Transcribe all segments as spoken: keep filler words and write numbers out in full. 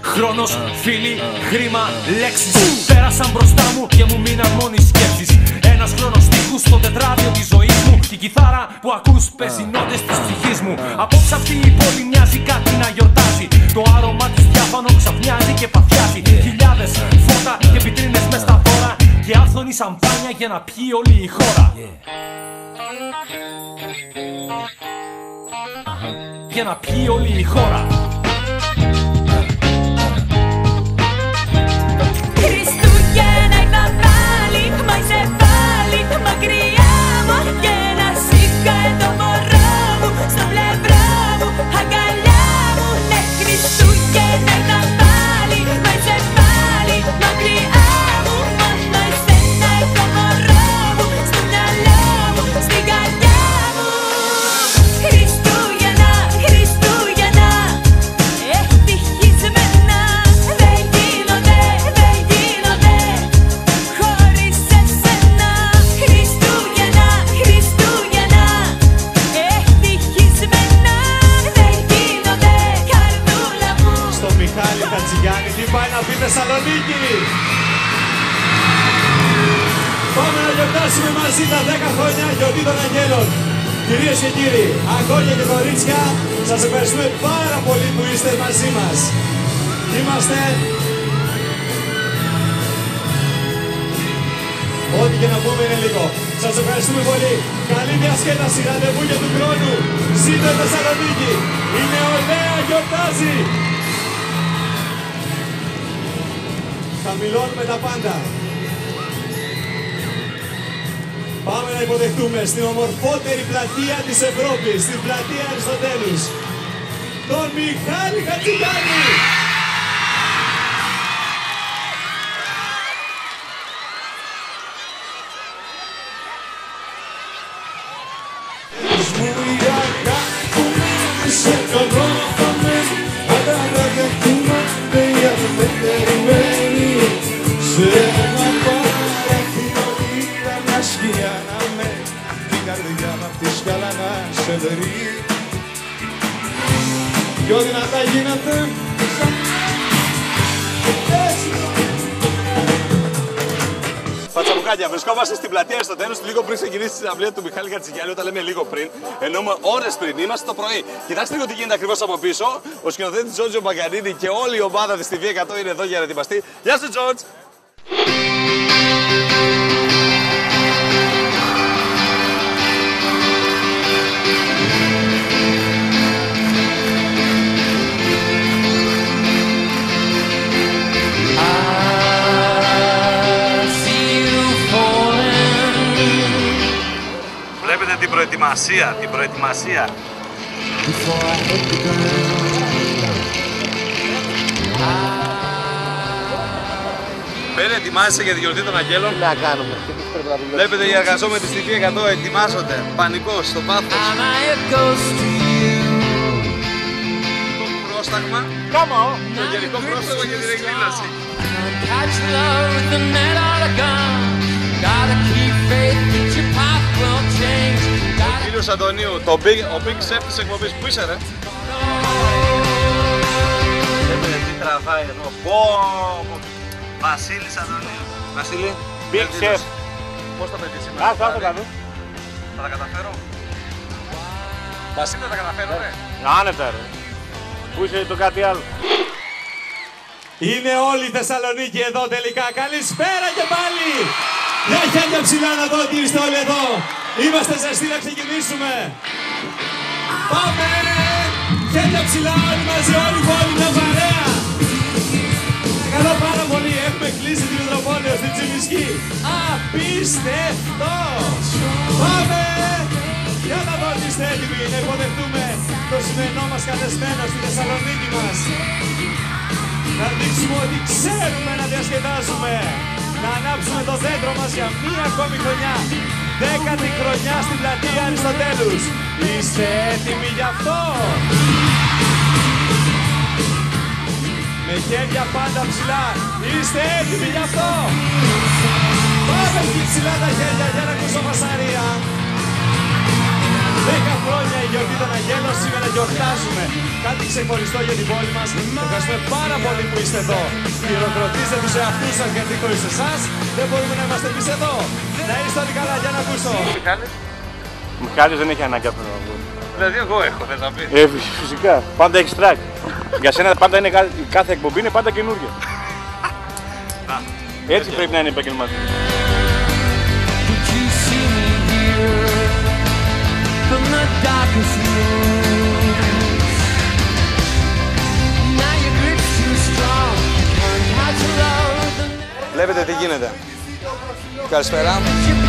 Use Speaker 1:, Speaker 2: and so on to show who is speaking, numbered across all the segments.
Speaker 1: Χρόνος, φίλοι, χρήμα, λέξεις πέρασαν μπροστά μου και μου μείναν μόνοι σκέψεις. Ένας χρόνος στίχους στο τετράδιο της ζωής μου. Η κιθάρα που ακούς παίζει νότες της ψυχής μου. Απόψε αυτή η πόλη μοιάζει κάτι να γιορτάζει. Το άρωμά της διάφανο ξαφνιάζει και παθιάζει. Χιλιάδες φώτα και βιτρίνες μες στα δώρα. Και άφθονη σαμπάνια για να πιει όλη η χώρα. Για να πιει όλη η χώρα.
Speaker 2: Χριστούγεννα ήρθαν πάλι, μα είσαι πάλι μακριά μου. Και να σήκαε το μωρό μου στο πλευρό μου, αγκαλιά μου. Ναι, Χριστούγεννα ήρθαν πάλι, μα είσαι πάλι μακριά μου. Μόνο εσένα το μωρό μου στο μυαλό μου, στην καρδιά μου. Χριστούγεννα, Χριστούγεννα, ευτυχισμένα δεν γίνονται, δεν γίνονται χωρίς εσένα. Χριστούγεννα, Χριστούγεννα, ευτυχισμένα δεν γίνονται, καρδούλα μου.
Speaker 3: Στο Μιχάλη Χατζηγιάννη, τι πάει να πει Θεσσαλονίκη. Πάμε να γιορτάσουμε μαζί τα δέκα χρόνια γιορτή των Αγγέλων. Κυρίες και κύριοι, αγόρια και κορίτσια, σας ευχαριστούμε πάρα πολύ που είστε μαζί μας. Είμαστε... Ό,τι και να πούμε είναι λίγο. Σας ευχαριστούμε πολύ. Καλή διασκέδαση, ραντεβού για του χρόνου. Ζήτω Θεσσαλονίκη. Η νεολαία γιορτάζει. Χαμηλώνουμε τα πάντα. Πάμε να υποδεχτούμε στην ομορφότερη πλατεία της Ευρώπης, στην πλατεία Αριστοτέλους, τον Μιχάλη Χατζηγιάννη. Πιο δυνατά γίνεται.
Speaker 4: Πατσαμουκάκια, βρισκόμαστε στην πλατεία Αριστοτέλους λίγο πριν ξεκινήσει τη συναυλία του Μιχάλη Χατζηγιάννη. Όταν λέμε λίγο πριν, εννοούμε ώρες πριν, είμαστε το πρωί. Κοιτάξτε λίγο τι γίνεται ακριβώς από πίσω. Ο σκηνοθέτης Τζόρτζο Μπαγκανίνη και όλη η ομάδα της τι βι εκατό είναι εδώ για να ετοιμαστεί. Γεια σου, Τζόρτζ! Βλέπετε την προετοιμασία, την προετοιμασία. Πέρα ετοιμάζεσαι για τη γιορτή των Αγγέλων.
Speaker 5: Τι να κάνουμε.
Speaker 4: Βλέπετε οι εργαζόμενοι της τι βι εκατό ετοιμάζονται. Πανικός, στο πάθος. Το πρόσταγμα. Το γενικό πρόσταγμα για την εκδήλωση. Ο κύριος Αντωνίου, το big, ο big chef της εκπομπής, πού είσαι ρε? Βλέπετε τι τραβάει εδώ. Πω, Βασίλης Αντωνίου. Βασίλη,
Speaker 5: Big chef.
Speaker 4: Πώς θα πετύχει σήμερα?
Speaker 5: Α, θα το κάνω.
Speaker 4: Θα τα καταφέρω. Βασίλη, θα τα καταφέρω ρε.
Speaker 5: Άνετα ρε. Πού είσαι το κάτι άλλο.
Speaker 3: Είναι όλη η Θεσσαλονίκη εδώ τελικά. Καλησπέρα και πάλι. Για χέρια ψηλά να δω ότι είστε όλοι εδώ. Είμαστε ζεστοί να ξεκινήσουμε. Πάμε! Χέρια ψηλά όλοι μαζί, όλη η πόλη, μια παρέα. Καλό πάρα πολύ. Έχουμε κλείσει την Μητροπόλαιο στην Τσιμισκή. Απίστευτο! Πάμε! Για να δω ότι είστε έτοιμοι να υποδεχτούμε το σημερινό μας καλεσμένο στη Θεσσαλονίκη μας. Να δείξουμε ότι ξέρουμε να διασκεδάσουμε. Να ανάψουμε το δέντρο μας για μία ακόμη χρονιά. Δέκατη χρονιά στην πλατεία Αριστοτέλους. Είστε έτοιμοι γι' αυτό? Με χέρια πάντα ψηλά. Είστε έτοιμοι γι' αυτό? Πάμε εκεί ψηλά τα χέρια για να ακούσω φασαρία. Δέκα χρόνια η γιορτή των Αγγέλων σήμερα γιορτάζουμε κάτι ξεχωριστό για την πόλη μας. Ευχαριστούμε πάρα πολύ που είστε εδώ. Χειροκροτήστε τους εαυτούς σας γιατί το είστε εσάς. Δεν μπορούμε να είμαστε εμείς εδώ. Να είστε όλοι καλά, για να ακούσω.
Speaker 5: Μιχάλης. Ο Μιχάλης δεν έχει ανάγκη από το.
Speaker 4: Δηλαδή εγώ έχω, θες να πεις.
Speaker 5: Ε, φυσικά. Πάντα έχει track. Για σένα πάντα είναι κάθε εκπομπή είναι πάντα καινούργια. Έτσι πρέπει να είναι επαγγελματία.
Speaker 4: Βλέπετε τι γίνεται. Καλησπέρα.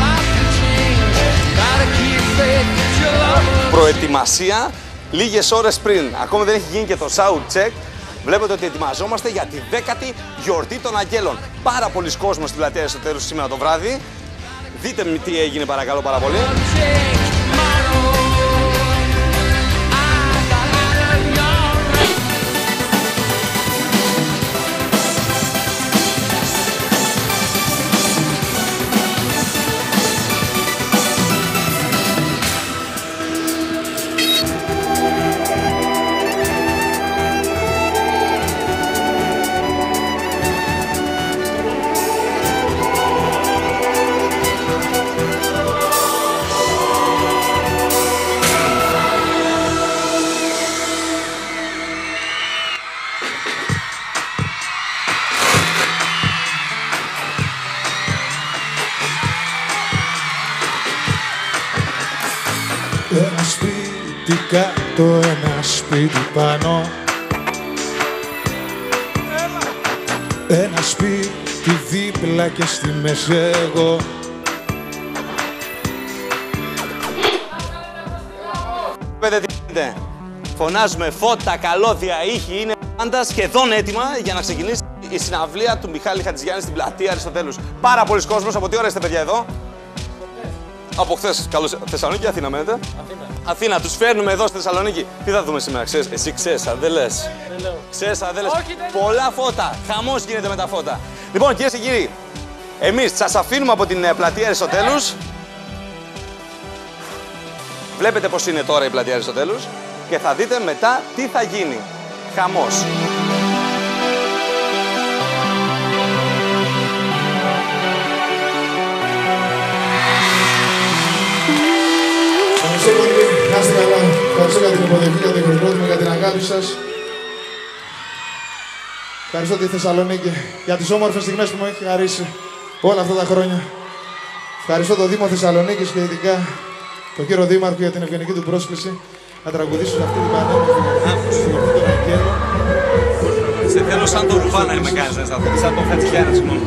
Speaker 4: Προετοιμασία λίγες ώρες πριν. Ακόμα δεν έχει γίνει και το sound check. Βλέπετε ότι ετοιμαζόμαστε για τη δέκατη γιορτή των Αγγέλων. Πάρα πολλοί κόσμος στην πλατεία Αριστοτέλους σήμερα το βράδυ. Δείτε τι έγινε παρακαλώ πάρα πολύ.
Speaker 3: Ένα σπίτι κάτω, ένα σπίτι πάνω. Ένα σπίτι δίπλα και στη μέση εγώ.
Speaker 4: Βλέπετε τι γίνεται. Φωνάζουμε φώτα, καλώδια, ήχοι, είναι πάντα σχεδόν έτοιμα για να ξεκινήσει η συναυλία του Μιχάλη Χατζηγιάννη στην πλατεία Αριστοτέλους. Πάρα πολλοί κόσμος. Από τι ώρα είστε παιδιά εδώ? Από χθες. Καλώς. Θεσσαλονίκη ή Αθήνα μένετε?
Speaker 6: Αθήνα.
Speaker 4: Αθήνα. Τους φέρνουμε εδώ στη Θεσσαλονίκη. Τι θα δούμε σήμερα, ξέρεις? Εσύ ξέρεις, αν δεν λες.
Speaker 6: Δεν λέω.
Speaker 4: Ξέρεις, αν δεν λες.
Speaker 6: Όχι, δεν
Speaker 4: Πολλά φώτα. Χαμός γίνεται με τα φώτα. Λοιπόν, κυρίες και κύριοι, εμείς σας αφήνουμε από την πλατεία Αριστοτέλους. Βλέπετε πώς είναι τώρα η πλατεία Αριστοτέλους και θα δείτε μετά τι θα γίνει. Χαμός.
Speaker 3: Ευχαριστώ πολύ. Να είστε καλά. Ευχαριστώ για την υποδοχή, για το χειροκρότημα, για την αγάπη σας. Ευχαριστώ τη Θεσσαλονίκη για τις όμορφες στιγμές που μου έχει χαρίσει όλα αυτά τα χρόνια. Ευχαριστώ τον Δήμο Θεσσαλονίκης και ειδικά τον κύριο Δήμαρχο για την ευγενική του πρόσκληση να τραγουδήσω σε αυτή την πανέμορφη γιορτή των Αγγέλων.
Speaker 4: Σε θέλω σαν το Ρουφάνα να με κάνεις να σταθώ. Σαν το Χατζηγιάννη μόνο.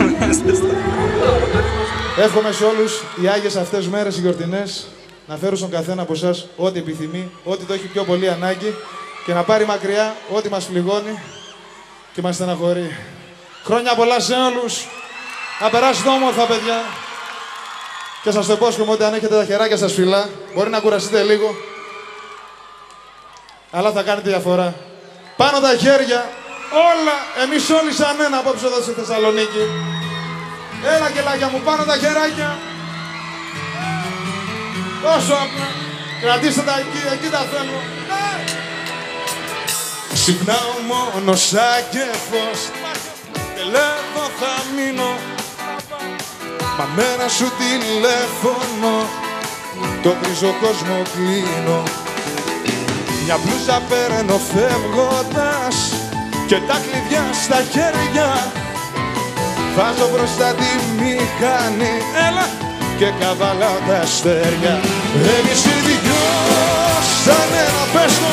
Speaker 3: Εύχομαι σε όλους οι άγιες αυτές μέρες οι γιορτινές να φέρουν στον καθένα από εσάς ό,τι επιθυμεί, ό,τι το έχει πιο πολύ ανάγκη και να πάρει μακριά ό,τι μας πληγώνει και μας στεναχωρεί. Χρόνια πολλά σε όλους. Να περάσουν όμορφα, παιδιά. Και σας το υπόσχομαι ότι αν έχετε τα χεράκια σας φυλά, μπορεί να κουραστείτε λίγο, αλλά θα κάνετε διαφορά. Πάνω τα χέρια, όλα, εμείς όλοι σαν ένα απόψε εδώ στη Θεσσαλονίκη. Έλα κελάκια μου, πάνω τα χεράκια. Τόσο απλά. Κρατήστε τα εκεί, εκεί τα θέλω. Ξυπνάω μόνο σαν και φως. Τελεύω θα μείνω. Μα μένα σου τηλέφωνο. Το γκρίζο κόσμο κλείνω. Μια μπλούζα παίρνω φεύγοντας και τα κλειδιά στα χέρια. Βάζω μπροστά τη μηχανή, έλα, και καβαλάω τα αστέρια. Εμείς οι δυο σαν ένα πέστο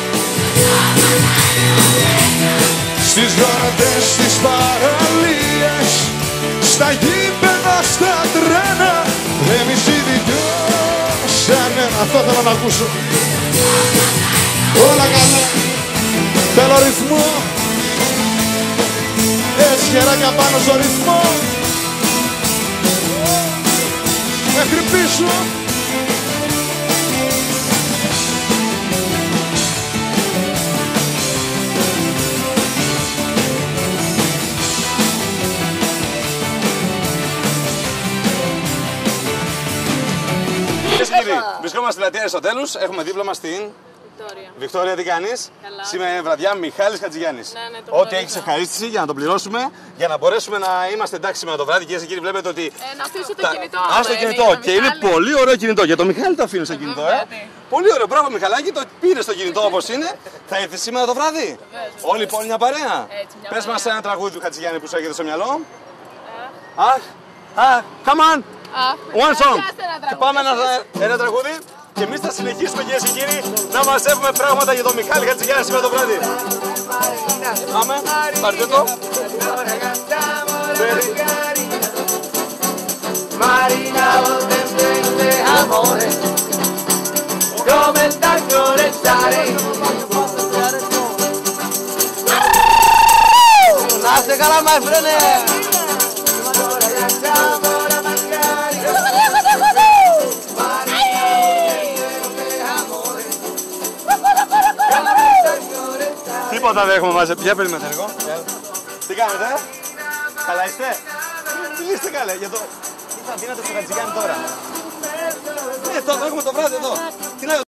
Speaker 3: στις γιορτές, στις παραλίες, στα γήπεδα, στα τρένα. Εμείς οι δυο σαν ένα, αυτό θέλω να ακούσω. Όλα καλά, θέλω ρυθμό. Έτσι χεράκια πάνω στο ρυθμό. Μέχρι πίσω.
Speaker 4: Βρισκόμαστε στη πλατεία Αριστοτέλους, έχουμε δίπλα μας την
Speaker 6: Βικτόρια.
Speaker 4: Βικτόρια, τι κάνεις?
Speaker 6: Καλά.
Speaker 4: Σήμερα είναι βραδιά, Μιχάλης Χατζηγιάννης.
Speaker 6: Ναι, ναι, το
Speaker 4: Ό,τι
Speaker 6: γνωρίζω.
Speaker 4: έχεις ευχαρίστηση για να το πληρώσουμε, για να μπορέσουμε να είμαστε εντάξει σήμερα το βράδυ. Κυρίες και κύριοι, βλέπετε ότι.
Speaker 6: Ε, να αφήσω το
Speaker 4: τα-
Speaker 6: κινητό.
Speaker 4: Ας το
Speaker 6: ε,
Speaker 4: κινητό.
Speaker 6: είναι,
Speaker 4: Και είναι
Speaker 6: Μιχάλη.
Speaker 4: πολύ ωραίο κινητό. Για το Μιχάλη το αφήνω στο κινητό, ε.
Speaker 6: βέβαια.
Speaker 4: Πολύ ωραίο. Μπράβο, Μιχαλάκη, το πήρε στο κινητό όπως είναι. Θα έρθει σήμερα το βράδυ.
Speaker 6: Βεβαίως,
Speaker 4: Όλη η πόλη μια παρέα.
Speaker 6: Έτσι, μια
Speaker 4: Πες
Speaker 6: παρέα.
Speaker 4: μας ένα τραγούδι του Χατζηγιάννη που σου έρχεται στο μυαλό. Αχ, αχ, come on.
Speaker 6: Αχ,
Speaker 4: One song.
Speaker 6: πιάστε ένα
Speaker 4: Και
Speaker 6: τραγούδι.
Speaker 4: πάμε ένα, ένα τραγούδι και εμείς θα συνεχίσουμε, κυρίες και κύριοι, να μαζεύουμε πράγματα για τον Μιχάλη Χατζηγιάννη σήμερα το βράδυ. Πάμε, πάρτε το.
Speaker 7: Marina, donde prende amore, come il tango restare. Naste καλά, my friend.
Speaker 4: Τίποτα δεν έχουμε μαζέψει. Για περιμένετε λίγο. Τι κάνετε, ε? Καλά είστε? Μιλήστε καλέ για το... Τι θα δίνατε στο Χατζηγιάννη τώρα? Ναι, τώρα έχουμε το βράδυ εδώ. Τι να